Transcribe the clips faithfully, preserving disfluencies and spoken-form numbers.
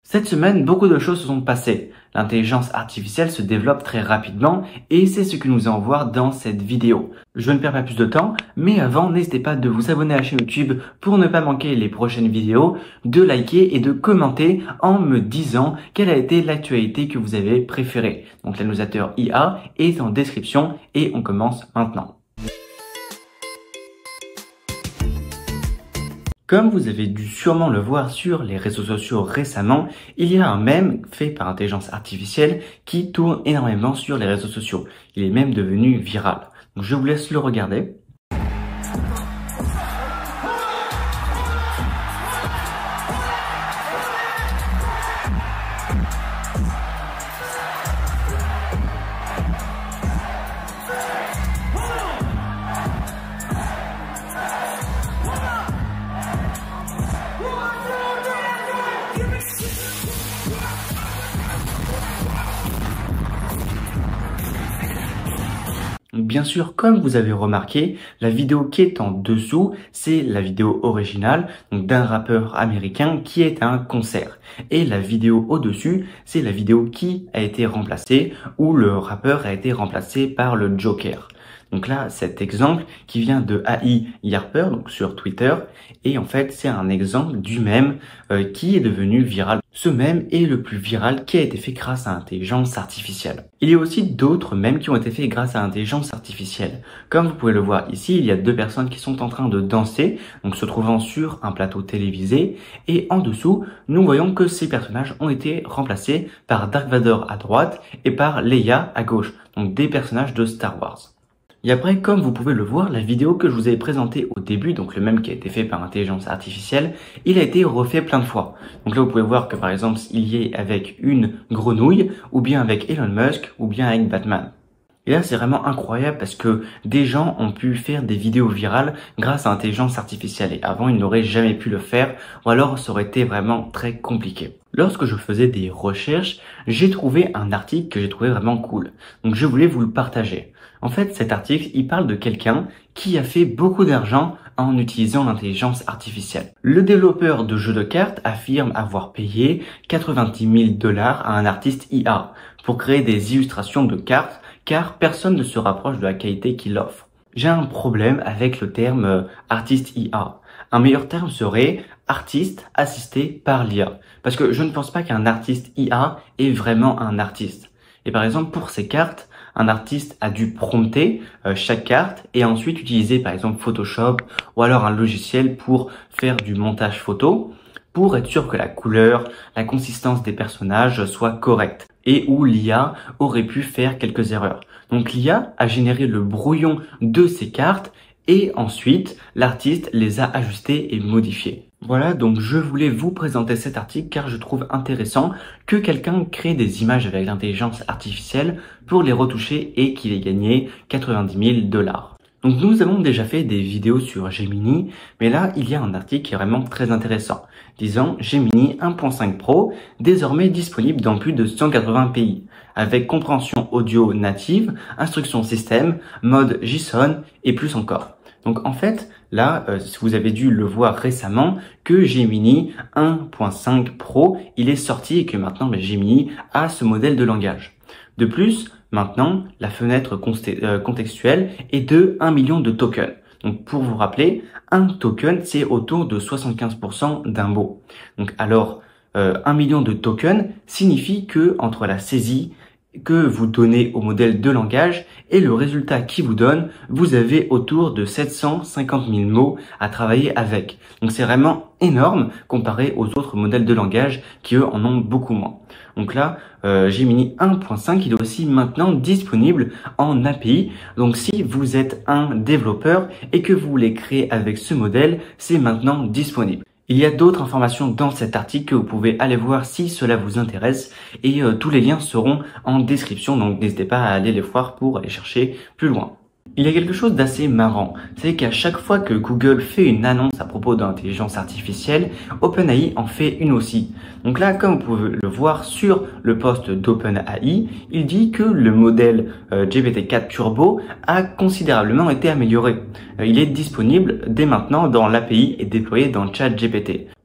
Cette semaine, beaucoup de choses se sont passées. L'intelligence artificielle se développe très rapidement et c'est ce que nous allons voir dans cette vidéo. Je ne perds pas plus de temps, mais avant, n'hésitez pas de vous abonner à la chaîne YouTube pour ne pas manquer les prochaines vidéos, de liker et de commenter en me disant quelle a été l'actualité que vous avez préférée. Donc l'annotateur I A est en description et on commence maintenant. Comme vous avez dû sûrement le voir sur les réseaux sociaux récemment, il y a un mème fait par intelligence artificielle qui tourne énormément sur les réseaux sociaux. Il est même devenu viral. Donc je vous laisse le regarder. Bien sûr, comme vous avez remarqué, la vidéo qui est en dessous, c'est la vidéo originale donc d'un rappeur américain qui est à un concert. Et la vidéo au-dessus, c'est la vidéo qui a été remplacée, où le rappeur a été remplacé par le Joker. Donc là, cet exemple qui vient de A I Yarper, donc sur Twitter, et en fait, c'est un exemple du mème euh, qui est devenu viral. Ce mème est le plus viral qui a été fait grâce à l'intelligence artificielle. Il y a aussi d'autres mèmes qui ont été faits grâce à l'intelligence artificielle. Comme vous pouvez le voir ici, il y a deux personnes qui sont en train de danser, donc se trouvant sur un plateau télévisé, et en dessous, nous voyons que ces personnages ont été remplacés par Dark Vador à droite et par Leia à gauche, donc des personnages de Star Wars. Et après, comme vous pouvez le voir, la vidéo que je vous ai présentée au début, donc le même qui a été fait par intelligence artificielle, il a été refait plein de fois. Donc là, vous pouvez voir que par exemple, il y est avec une grenouille, ou bien avec Elon Musk, ou bien avec Batman. Et là, c'est vraiment incroyable parce que des gens ont pu faire des vidéos virales grâce à l'intelligence artificielle. Et avant, ils n'auraient jamais pu le faire, ou alors ça aurait été vraiment très compliqué. Lorsque je faisais des recherches, j'ai trouvé un article que j'ai trouvé vraiment cool. Donc je voulais vous le partager. En fait, cet article, il parle de quelqu'un qui a fait beaucoup d'argent en utilisant l'intelligence artificielle. Le développeur de jeux de cartes affirme avoir payé quatre-vingt-dix mille dollars à un artiste I A pour créer des illustrations de cartes car personne ne se rapproche de la qualité qu'il offre. J'ai un problème avec le terme euh, artiste I A. Un meilleur terme serait artiste assisté par l'I A. Parce que je ne pense pas qu'un artiste I A est vraiment un artiste. Et par exemple, pour ces cartes, un artiste a dû prompter euh, chaque carte et ensuite utiliser par exemple Photoshop ou alors un logiciel pour faire du montage photo pour être sûr que la couleur, la consistance des personnages soit correcte et où l'I A aurait pu faire quelques erreurs. Donc l'I A a généré le brouillon de ces cartes et ensuite l'artiste les a ajustées et modifiées. Voilà, donc je voulais vous présenter cet article car je trouve intéressant que quelqu'un crée des images avec l'intelligence artificielle pour les retoucher et qu'il ait gagné quatre-vingt-dix mille dollars. Donc nous avons déjà fait des vidéos sur Gemini, mais là il y a un article qui est vraiment très intéressant, disant Gemini un point cinq Pro, désormais disponible dans plus de cent quatre-vingts pays, avec compréhension audio native, instruction système, mode JSON et plus encore. Donc en fait, là, euh, vous avez dû le voir récemment que Gemini un point cinq Pro, il est sorti et que maintenant bah, Gemini a ce modèle de langage. De plus, maintenant, la fenêtre contextuelle est de un million de tokens. Donc pour vous rappeler, un token, c'est autour de soixante-quinze pour cent d'un mot. Donc alors, euh, un million de tokens signifie que entre la saisie que vous donnez au modèle de langage et le résultat qu'il vous donne, vous avez autour de sept cent cinquante mille mots à travailler avec. Donc c'est vraiment énorme comparé aux autres modèles de langage qui eux en ont beaucoup moins. Donc là, euh, Gemini un point cinq il est aussi maintenant disponible en A P I. Donc si vous êtes un développeur et que vous voulez créer avec ce modèle, c'est maintenant disponible. Il y a d'autres informations dans cet article que vous pouvez aller voir si cela vous intéresse et euh, tous les liens seront en description, donc n'hésitez pas à aller les voir pour aller chercher plus loin. Il y a quelque chose d'assez marrant, c'est qu'à chaque fois que Google fait une annonce à propos de l'intelligence artificielle, OpenAI en fait une aussi. Donc là, comme vous pouvez le voir sur le post d'OpenAI, il dit que le modèle euh, G P T quatre Turbo a considérablement été amélioré. Euh, il est disponible dès maintenant dans l'A P I et déployé dans ChatGPT.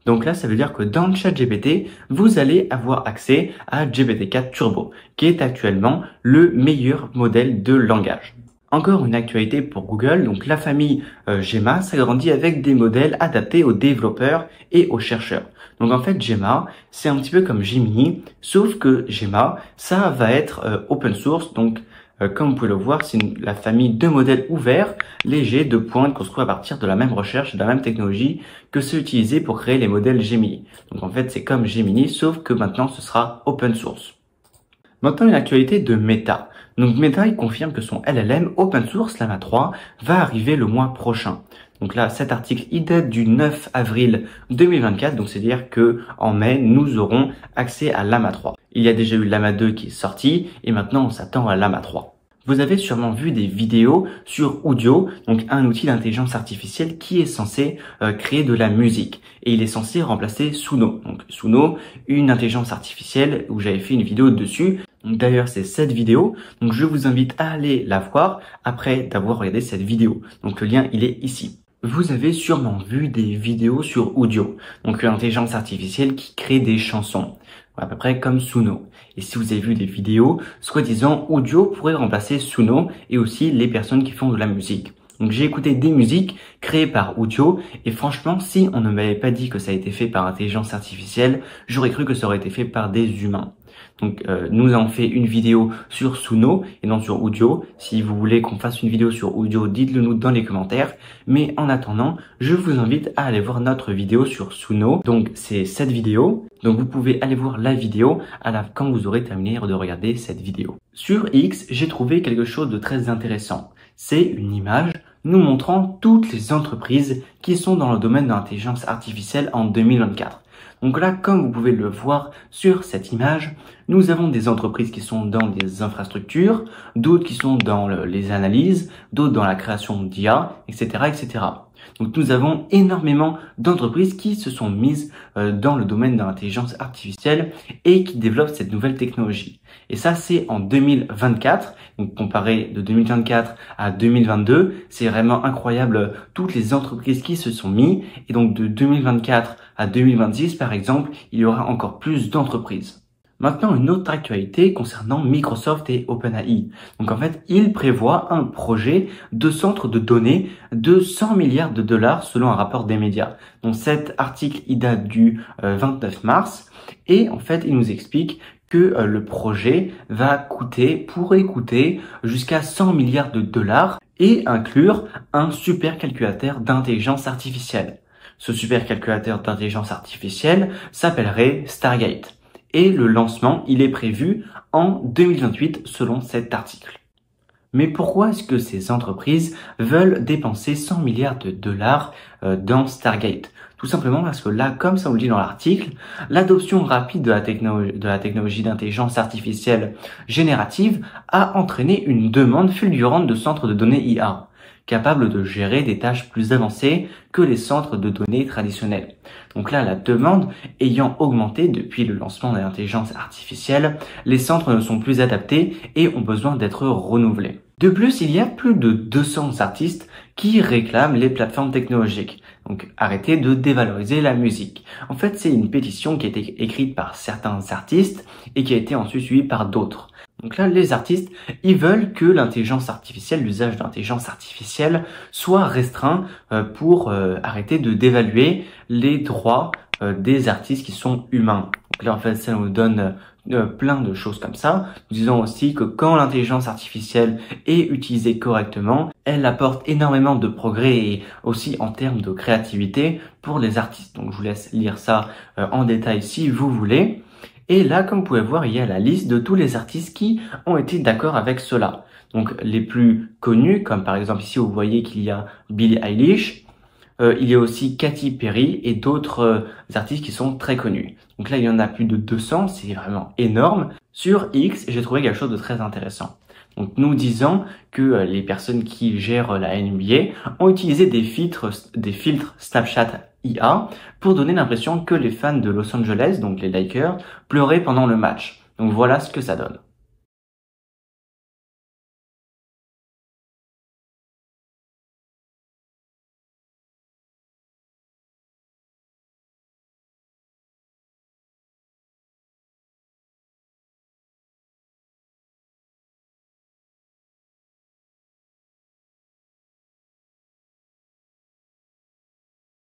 Donc là, ça veut dire que dans ChatGPT, vous allez avoir accès à G P T quatre Turbo, qui est actuellement le meilleur modèle de langage. Encore une actualité pour Google, donc la famille euh, Gemma s'agrandit avec des modèles adaptés aux développeurs et aux chercheurs. Donc en fait, Gemma, c'est un petit peu comme Gemini, sauf que Gemma, ça va être euh, open source, donc euh, comme vous pouvez le voir, c'est une- la famille de modèles ouverts, légers, de pointe, construits à partir de la même recherche, de la même technologie que ceux utilisés pour créer les modèles Gemini. Donc en fait, c'est comme Gemini, sauf que maintenant ce sera open source. Maintenant, une actualité de Meta. Donc Meta, il confirme que son L L M open source Llama trois va arriver le mois prochain. Donc là, cet article, il date du neuf avril deux mille vingt-quatre, donc c'est-à-dire que en mai, nous aurons accès à Llama trois. Il y a déjà eu Llama deux qui est sorti, et maintenant on s'attend à Llama trois. Vous avez sûrement vu des vidéos sur Udio, donc un outil d'intelligence artificielle qui est censé euh, créer de la musique. Et il est censé remplacer Suno. Donc Suno, une intelligence artificielle où j'avais fait une vidéo dessus. D'ailleurs, c'est cette vidéo. Donc je vous invite à aller la voir après d'avoir regardé cette vidéo. Donc le lien, il est ici. Vous avez sûrement vu des vidéos sur Udio, donc une intelligence artificielle qui crée des chansons, à peu près comme Suno. Et si vous avez vu des vidéos, soi-disant Udio pourrait remplacer Suno et aussi les personnes qui font de la musique. Donc j'ai écouté des musiques créées par Udio et franchement, si on ne m'avait pas dit que ça a été fait par intelligence artificielle, j'aurais cru que ça aurait été fait par des humains. Donc euh, nous avons fait une vidéo sur Suno et non sur Udio. Si vous voulez qu'on fasse une vidéo sur Udio, dites-le nous dans les commentaires. Mais en attendant, je vous invite à aller voir notre vidéo sur Suno. Donc c'est cette vidéo. Donc vous pouvez aller voir la vidéo à la, quand vous aurez terminé de regarder cette vidéo. Sur X, j'ai trouvé quelque chose de très intéressant. C'est une image nous montrant toutes les entreprises qui sont dans le domaine de l'intelligence artificielle en deux mille vingt-quatre. Donc là, comme vous pouvez le voir sur cette image, nous avons des entreprises qui sont dans des infrastructures, d'autres qui sont dans le, les analyses, d'autres dans la création d'I A, et cetera, et cetera. Donc nous avons énormément d'entreprises qui se sont mises euh, dans le domaine de l'intelligence artificielle et qui développent cette nouvelle technologie. Et ça, c'est en deux mille vingt-quatre. Donc comparé de deux mille vingt-quatre à deux mille vingt-deux, c'est vraiment incroyable toutes les entreprises qui se sont mises. Et donc de deux mille vingt-quatre à deux mille vingt-six, par exemple, il y aura encore plus d'entreprises. Maintenant, une autre actualité concernant Microsoft et OpenAI. Donc en fait, ils prévoient un projet de centre de données de cent milliards de dollars selon un rapport des médias. Donc cet article, il date du euh, vingt-neuf mars et en fait, il nous explique que euh, le projet va coûter, pourrait coûter jusqu'à cent milliards de dollars et inclure un supercalculateur d'intelligence artificielle. Ce supercalculateur d'intelligence artificielle s'appellerait Stargate. Et le lancement, il est prévu en deux mille vingt-huit selon cet article. Mais pourquoi est-ce que ces entreprises veulent dépenser cent milliards de dollars euh, dans Stargate? Tout simplement parce que là, comme ça on le dit dans l'article, l'adoption rapide de la, technologie, de la technologie d'intelligence artificielle générative a entraîné une demande fulgurante de centres de données I A, capables de gérer des tâches plus avancées que les centres de données traditionnels. Donc là, la demande ayant augmenté depuis le lancement de l'intelligence artificielle, les centres ne sont plus adaptés et ont besoin d'être renouvelés. De plus, il y a plus de deux cents artistes qui réclament les plateformes technologiques. Donc, arrêtez de dévaloriser la musique. En fait, c'est une pétition qui a été écrite par certains artistes et qui a été ensuite suivie par d'autres. Donc là, les artistes, ils veulent que l'intelligence artificielle, l'usage de l'intelligence artificielle soit restreint euh, pour euh, arrêter de dévaluer les droits euh, des artistes qui sont humains. Donc là, en fait, ça nous donne euh, plein de choses comme ça. Nous disons aussi que quand l'intelligence artificielle est utilisée correctement, elle apporte énormément de progrès et aussi en termes de créativité pour les artistes. Donc je vous laisse lire ça euh, en détail si vous voulez. Et là, comme vous pouvez voir, il y a la liste de tous les artistes qui ont été d'accord avec cela. Donc les plus connus, comme par exemple ici vous voyez qu'il y a Billie Eilish, euh, il y a aussi Katy Perry et d'autres euh, artistes qui sont très connus. Donc là, il y en a plus de deux cents, c'est vraiment énorme. Sur X, j'ai trouvé quelque chose de très intéressant. Donc nous disons que euh, les personnes qui gèrent la N B A ont utilisé des filtres, des filtres Snapchat I A pour donner l'impression que les fans de Los Angeles, donc les Lakers, pleuraient pendant le match. Donc voilà ce que ça donne.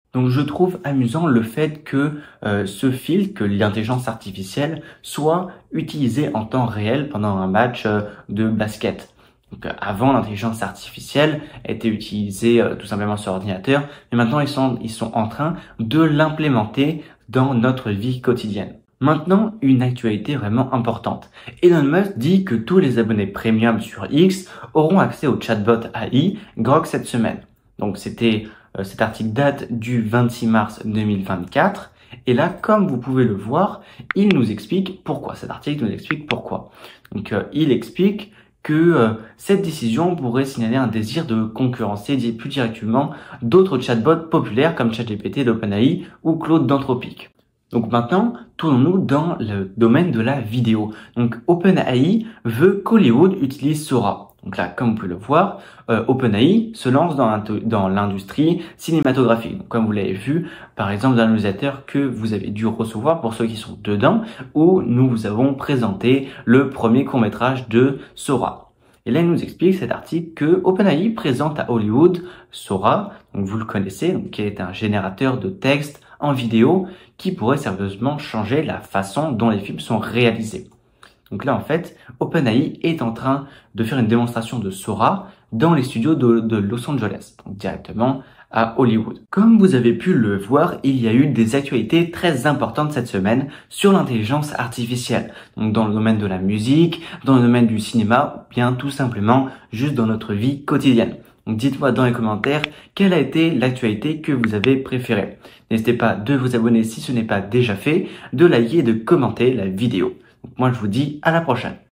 Donc je trouve amusant le fait que euh, ce filtre, que l'intelligence artificielle, soit utilisée en temps réel pendant un match euh, de basket. Donc euh, avant, l'intelligence artificielle était utilisée euh, tout simplement sur ordinateur, mais maintenant ils sont, ils sont en train de l'implémenter dans notre vie quotidienne. Maintenant, une actualité vraiment importante. Elon Musk dit que tous les abonnés premium sur X auront accès au chatbot A I Grok cette semaine. Donc c'était euh, cet article date du vingt-six mars deux mille vingt-quatre. Et là, comme vous pouvez le voir, il nous explique pourquoi. Cet article nous explique pourquoi. Donc euh, il explique que euh, cette décision pourrait signaler un désir de concurrencer plus directement d'autres chatbots populaires comme ChatGPT d'OpenAI ou Claude d'Anthropic. Donc maintenant, tournons-nous dans le domaine de la vidéo. Donc OpenAI veut qu'Hollywood utilise Sora. Donc là, comme vous pouvez le voir, euh, OpenAI se lance dans l'industrie cinématographique. Donc, comme vous l'avez vu, par exemple, dans l'utilisateur que vous avez dû recevoir pour ceux qui sont dedans, où nous vous avons présenté le premier court-métrage de Sora. Et là, il nous explique cet article que OpenAI présente à Hollywood Sora, donc vous le connaissez, donc qui est un générateur de texte en vidéo qui pourrait sérieusement changer la façon dont les films sont réalisés. Donc là, en fait, OpenAI est en train de faire une démonstration de Sora dans les studios de, de Los Angeles, donc directement à Hollywood. Comme vous avez pu le voir, il y a eu des actualités très importantes cette semaine sur l'intelligence artificielle. Donc dans le domaine de la musique, dans le domaine du cinéma, ou bien tout simplement juste dans notre vie quotidienne. Donc dites-moi dans les commentaires quelle a été l'actualité que vous avez préférée. N'hésitez pas de vous abonner si ce n'est pas déjà fait, de liker et de commenter la vidéo. Donc moi je vous dis à la prochaine.